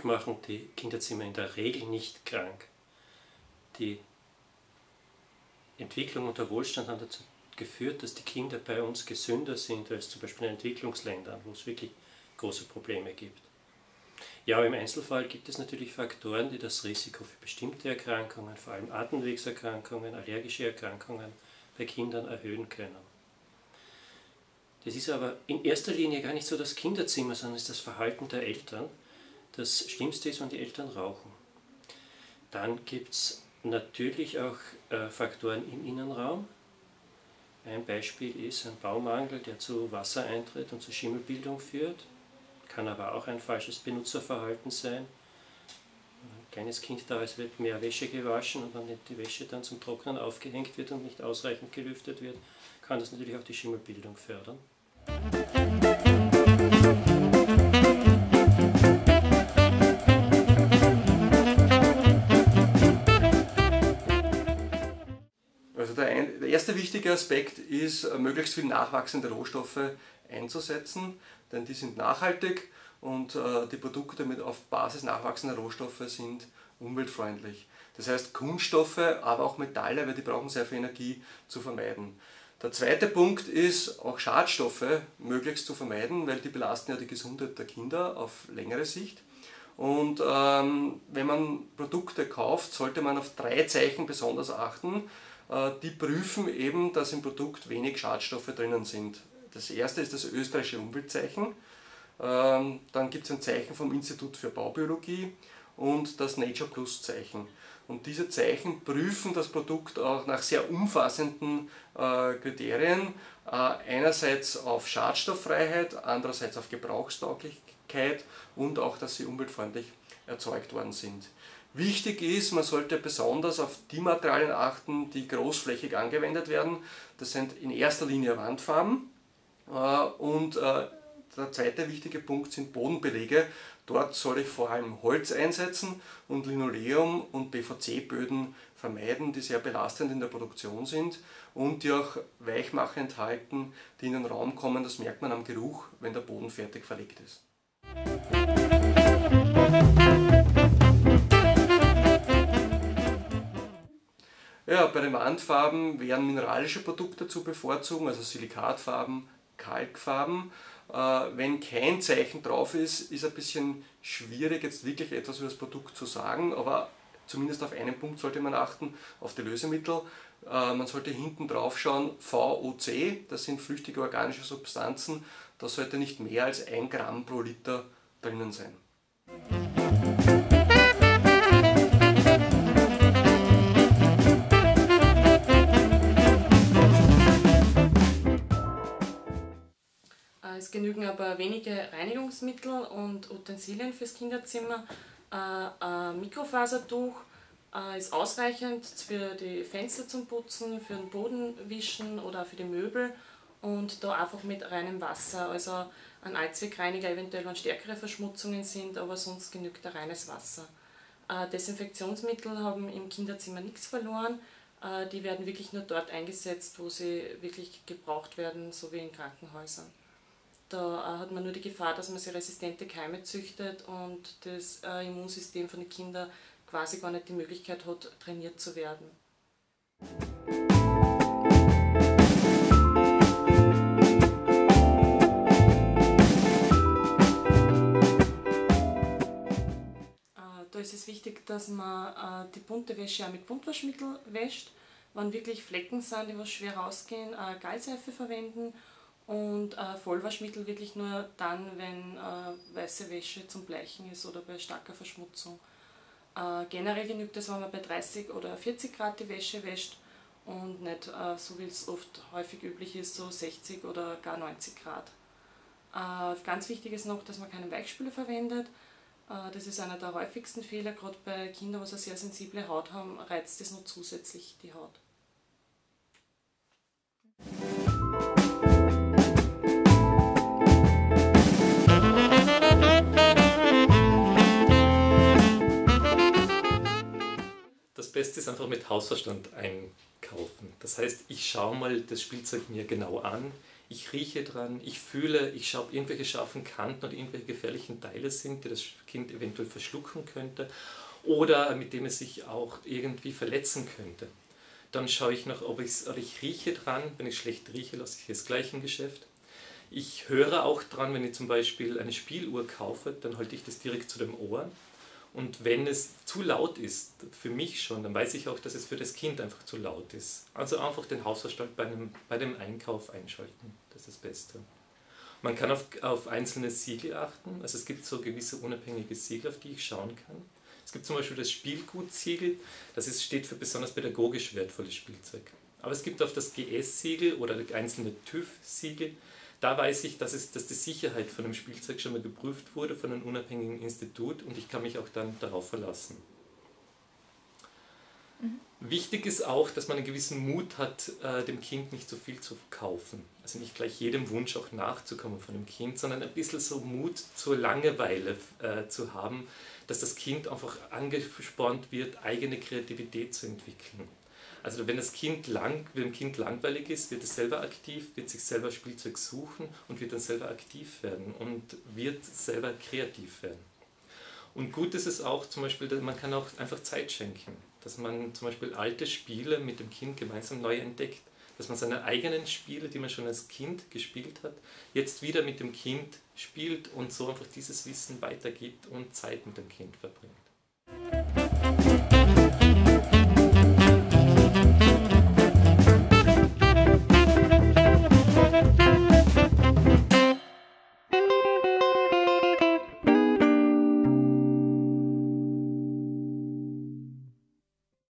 Glück machen die Kinderzimmer in der Regel nicht krank. Die Entwicklung und der Wohlstand haben dazu geführt, dass die Kinder bei uns gesünder sind als zum Beispiel in Entwicklungsländern, wo es wirklich große Probleme gibt. Ja, aber im Einzelfall gibt es natürlich Faktoren, die das Risiko für bestimmte Erkrankungen, vor allem Atemwegserkrankungen, allergische Erkrankungen bei Kindern erhöhen können. Das ist aber in erster Linie gar nicht so das Kinderzimmer, sondern es ist das Verhalten der Eltern. Das Schlimmste ist, wenn die Eltern rauchen. Dann gibt es natürlich auch Faktoren im Innenraum. Ein Beispiel ist ein Baumangel, der zu Wassereintritt und zu Schimmelbildung führt. Kann aber auch ein falsches Benutzerverhalten sein. Ein kleines Kind da ist, wird mehr Wäsche gewaschen und wenn die Wäsche dann zum Trocknen aufgehängt wird und nicht ausreichend gelüftet wird, kann das natürlich auch die Schimmelbildung fördern. Also der erste wichtige Aspekt ist, möglichst viel nachwachsende Rohstoffe einzusetzen, denn die sind nachhaltig und die Produkte auf Basis nachwachsender Rohstoffe sind umweltfreundlich. Das heißt Kunststoffe, aber auch Metalle, weil die brauchen sehr viel Energie, zu vermeiden. Der zweite Punkt ist, auch Schadstoffe möglichst zu vermeiden, weil die belasten ja die Gesundheit der Kinder auf längere Sicht. Und wenn man Produkte kauft, sollte man auf 3 Zeichen besonders achten. Die prüfen eben, dass im Produkt wenig Schadstoffe drinnen sind. Das erste ist das österreichische Umweltzeichen, dann gibt es ein Zeichen vom Institut für Baubiologie und das Nature Plus Zeichen. Und diese Zeichen prüfen das Produkt auch nach sehr umfassenden Kriterien, einerseits auf Schadstofffreiheit, andererseits auf Gebrauchstauglichkeit und auch, dass sie umweltfreundlich erzeugt worden sind. Wichtig ist, man sollte besonders auf die Materialien achten, die großflächig angewendet werden. Das sind in erster Linie Wandfarben und der zweite wichtige Punkt sind Bodenbelege. Dort soll ich vor allem Holz einsetzen und Linoleum und PVC-Böden vermeiden, die sehr belastend in der Produktion sind und die auch Weichmacher enthalten, die in den Raum kommen. Das merkt man am Geruch, wenn der Boden fertig verlegt ist. Ja, bei den Wandfarben wären mineralische Produkte zu bevorzugen, also Silikatfarben, Kalkfarben. Wenn kein Zeichen drauf ist, ist ein bisschen schwierig, jetzt wirklich etwas über das Produkt zu sagen, aber zumindest auf einen Punkt sollte man achten, auf die Lösemittel. Man sollte hinten drauf schauen, VOC, das sind flüchtige organische Substanzen, da sollte nicht mehr als 1 Gramm pro Liter drinnen sein. Es genügen aber wenige Reinigungsmittel und Utensilien fürs Kinderzimmer. Ein Mikrofasertuch ist ausreichend für die Fenster zum Putzen, für den Bodenwischen oder für die Möbel und da einfach mit reinem Wasser. Also ein Allzweckreiniger eventuell, wenn stärkere Verschmutzungen sind, aber sonst genügt ein reines Wasser. Desinfektionsmittel haben im Kinderzimmer nichts verloren. Die werden wirklich nur dort eingesetzt, wo sie wirklich gebraucht werden, so wie in Krankenhäusern. Da hat man nur die Gefahr, dass man sich resistente Keime züchtet und das Immunsystem von den Kindern quasi gar nicht die Möglichkeit hat, trainiert zu werden. Da ist es wichtig, dass man die bunte Wäsche auch mit Buntwaschmittel wäscht. Wenn wirklich Flecken sind, die was schwer rausgehen, Gallseife verwenden. Und Vollwaschmittel wirklich nur dann, wenn weiße Wäsche zum Bleichen ist oder bei starker Verschmutzung. Generell genügt es, wenn man bei 30 oder 40 Grad die Wäsche wäscht und nicht so wie es oft häufig üblich ist, so 60 oder gar 90 Grad. Ganz wichtig ist noch, dass man keinen Weichspüler verwendet. Das ist einer der häufigsten Fehler, gerade bei Kindern, die eine sehr sensible Haut haben, reizt es noch zusätzlich die Haut. Das Beste ist einfach mit Hausverstand einkaufen. Das heißt, ich schaue mal das Spielzeug mir genau an, ich rieche dran, ich fühle, ich schaue, ob irgendwelche scharfen Kanten oder irgendwelche gefährlichen Teile sind, die das Kind eventuell verschlucken könnte oder mit dem es sich auch irgendwie verletzen könnte. Dann schaue ich noch, ob ich rieche dran. Wenn ich schlecht rieche, lasse ich es gleich im Geschäft. Ich höre auch dran, wenn ich zum Beispiel eine Spieluhr kaufe, dann halte ich das direkt zu dem Ohr. Und wenn es zu laut ist, für mich schon, dann weiß ich auch, dass es für das Kind einfach zu laut ist. Also einfach den Hausverstand bei dem Einkauf einschalten, das ist das Beste. Man kann auf einzelne Siegel achten, also es gibt so gewisse unabhängige Siegel, auf die ich schauen kann. Es gibt zum Beispiel das Spielgutsiegel, steht für besonders pädagogisch wertvolles Spielzeug. Aber es gibt auch das GS-Siegel oder einzelne TÜV-Siegel. Da weiß ich, dass die Sicherheit von dem Spielzeug schon mal geprüft wurde von einem unabhängigen Institut und ich kann mich auch dann darauf verlassen. Wichtig ist auch, dass man einen gewissen Mut hat, dem Kind nicht so viel zu kaufen. Also nicht gleich jedem Wunsch auch nachzukommen von dem Kind, sondern ein bisschen so Mut zur Langeweile zu haben, dass das Kind einfach angespornt wird, eigene Kreativität zu entwickeln. Also wenn dem Kind langweilig ist, wird es selber aktiv, wird sich selber Spielzeug suchen und wird dann selber aktiv werden und wird selber kreativ werden. Und gut ist es auch zum Beispiel, dass man kann auch einfach Zeit schenken, dass man zum Beispiel alte Spiele mit dem Kind gemeinsam neu entdeckt, dass man seine eigenen Spiele, die man schon als Kind gespielt hat, jetzt wieder mit dem Kind spielt und so einfach dieses Wissen weitergibt und Zeit mit dem Kind verbringt.